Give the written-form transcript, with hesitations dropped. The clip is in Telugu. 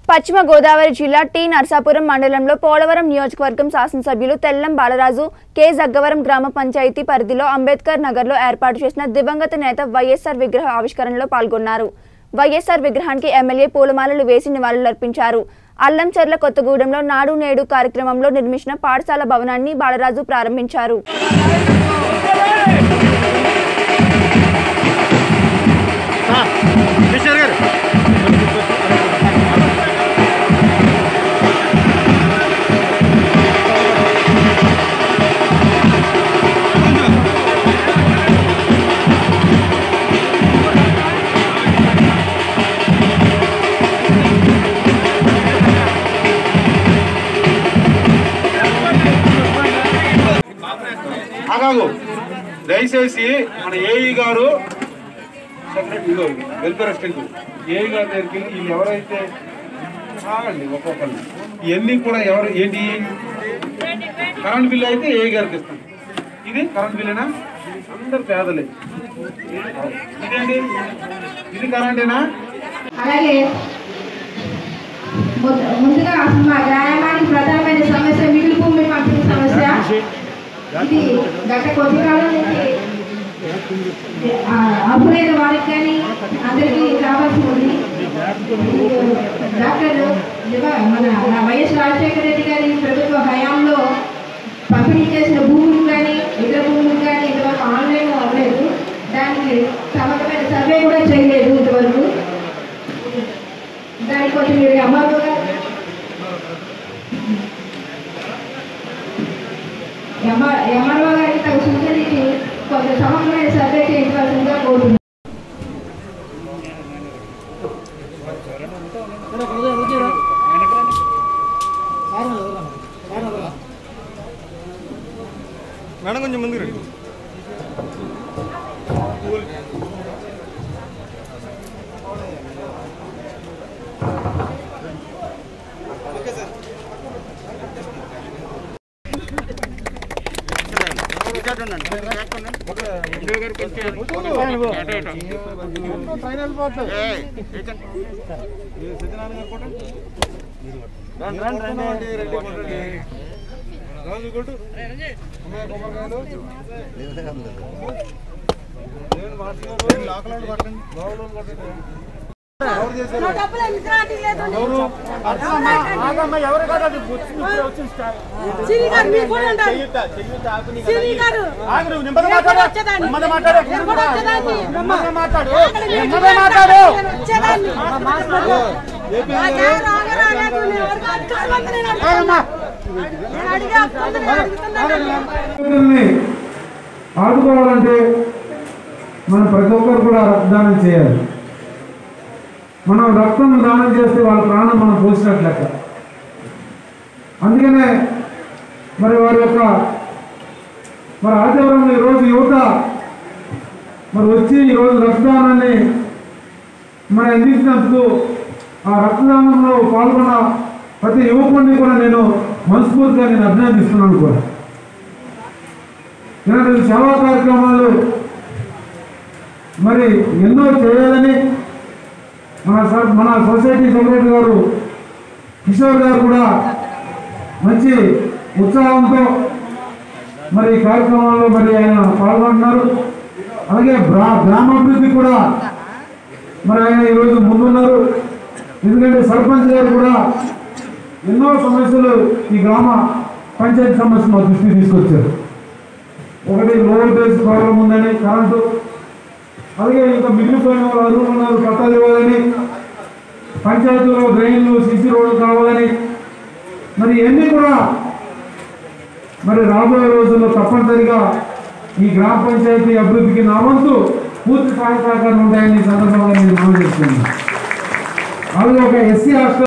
పశ్చిమ గోదావరి జిల్లా టి నర్సాపురం మండలంలో పోలవరం నియోజకవర్గం శాసనసభ్యులు తెల్లం బాలరాజు కె జగ్గవరం గ్రామ పంచాయతీ పరిధిలో అంబేద్కర్ నగర్లో ఏర్పాటు చేసిన దివంగత నేత వైఎస్ఆర్ విగ్రహ ఆవిష్కరణలో పాల్గొన్నారు. వైఎస్ఆర్ విగ్రహానికి ఎమ్మెల్యే పూలమాలలు వేసి నివాళులర్పించారు. అల్లంచర్ల కొత్తగూడెంలో నాడు నేడు కార్యక్రమంలో నిర్మించిన పాఠశాల భవనాన్ని బాలరాజు ప్రారంభించారు. దయచేసి మన ఏఈ గారు సెక్రటరీ వెల్ఫేర్ అసిస్టెంట్ ఏఈ గారి దగ్గరికి వీళ్ళు ఎవరైతే కావండి ఒక్కొక్కరిని ఇవన్నీ కూడా ఎవరు ఏంటి కరెంట్ బిల్లు అయితే ఏఈ గారికి ఇస్తాం. ఇది కరెంట్ బిల్లేనా? అందరు పేదలే. ఇదేంటి ఇది కరెంటేనా? అలాగే ముందుగా మా గ్రామానికి ప్రధానమైన సమస్య మిగులు భూమి పంపిణీ సమస్య. ఇది గత కొద్ది కాలం నుంచి అర్హులైన వారికి కానీ అందరికీ రావాల్సి ఉంది. డాక్టర్ మన వైఎస్ రాజశేఖర రెడ్డి గారి ప్రభుత్వ హయాంలో పంపిణీ చేసిన భూములు కానీ ఇతర భూములు కానీ ఇంతవరకు ఆన్లైన్ అవ్వలేదు. దానికి సమగ్రమైన సర్వే కూడా చేయలేదు ఇంతవరకు. దానికి కొంచెం మీరు ఎంఆర్ఓ గారికి తగు సూచనకి కొంచెం సమగ్రమైన సర్వే చేయించవలసిందిగా కోరుతున్నాను. మేడం కొంచెం ముందుకు రండి. ఆదుకోవాలంటే మనం ప్రతి ఒక్కరు కూడా రక్తదానం చేయాలి. మనం రక్తం దానం చేస్తే వాళ్ళ ప్రాణం మనం పోసినట్లెక్క. అందుకనే మరి వారి యొక్క మరి ఆదివారం ఈరోజు యువత మరి వచ్చి ఈరోజు రక్తదానాన్ని మరి అందించినందుకు ఆ రక్తదానంలో పాల్గొన్న ప్రతి యువకుడిని కూడా నేను మనస్ఫూర్తిగా అభినందిస్తున్నాను కూడా. ఇలాంటి సేవా కార్యక్రమాలు మరి ఎన్నో చేయాలని మన సొసైటీ సెక్రటరీ గారు కిషోర్ గారు కూడా మంచి ఉత్సాహంతో మరి ఈ కార్యక్రమాల్లో మరి ఆయన పాల్గొంటున్నారు. అలాగే గ్రామాభివృద్ధి కూడా మరి ఆయన ఈరోజు ముందున్నారు. ఎందుకంటే సర్పంచ్ గారు కూడా ఎన్నో సమస్యలు ఈ గ్రామ పంచాయతీ సమస్య మా దృష్టికి తీసుకొచ్చారు. ఒకటి లో వోల్టేజ్ ప్రాబ్లం ఉందని కరెంటు, అలాగే ఇంకా మిగిలిపోయిన వాళ్ళు అరువులు ఉన్నారు పట్టాలు ఇవ్వాలని, పంచాయతీలో డ్రైన్లు సిసి రోడ్లు కావాలని, మరి ఇవన్నీ కూడా మరి రాబోయే రోజుల్లో తప్పనిసరిగా ఈ గ్రామ పంచాయతీ అభివృద్ధికి నా వంతు పూర్తి సహాయ సహకారం ఉంటాయని సందర్భంగా నేను మనం చేస్తున్నాను. అలాగే ఒక ఎస్సీ హాస్టల్